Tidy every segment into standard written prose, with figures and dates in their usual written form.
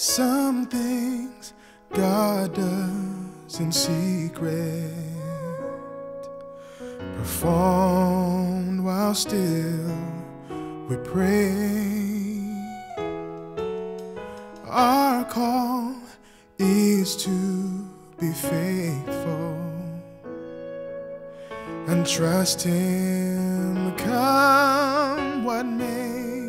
Some things God does in secret, performed while still we pray. Our call is to be faithful and trust Him come what may.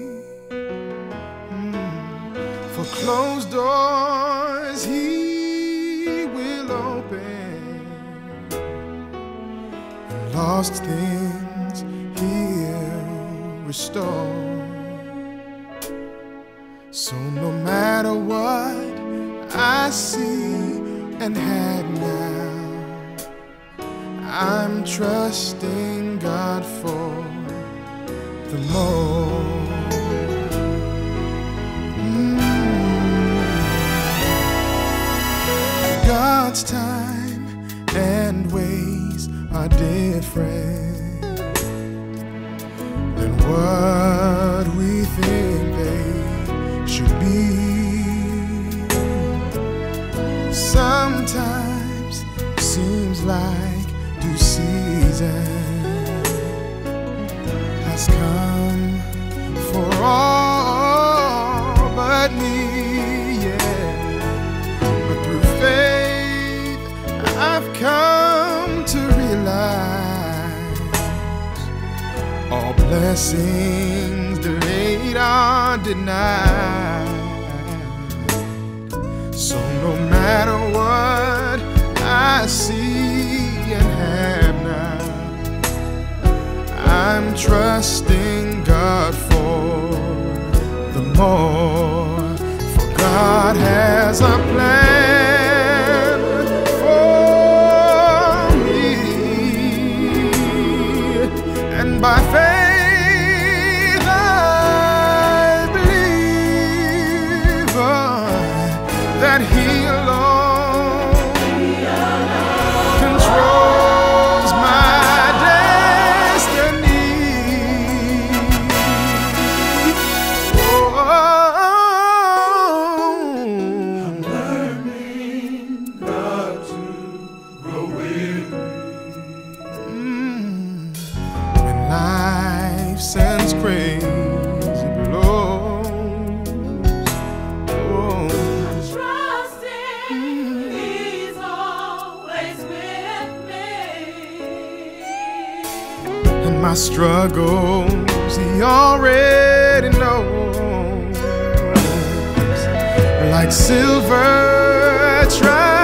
For closed doors He will open, and lost things He'll restore. So no matter what I see and had now, I'm trusting God for the more. God's time and ways are different than what we think they should be. Sometimes it seems like due season has come for all but me, yeah. But through faith I've come to realize all blessings delayed are denied. So no matter what I see and have now, I'm trusting God for the more. For God has a plan for me, and by faith I believe that He alone controls my destiny. I'm learning not to grow weary when life sends crazy blows. My struggles He already knows, like silver try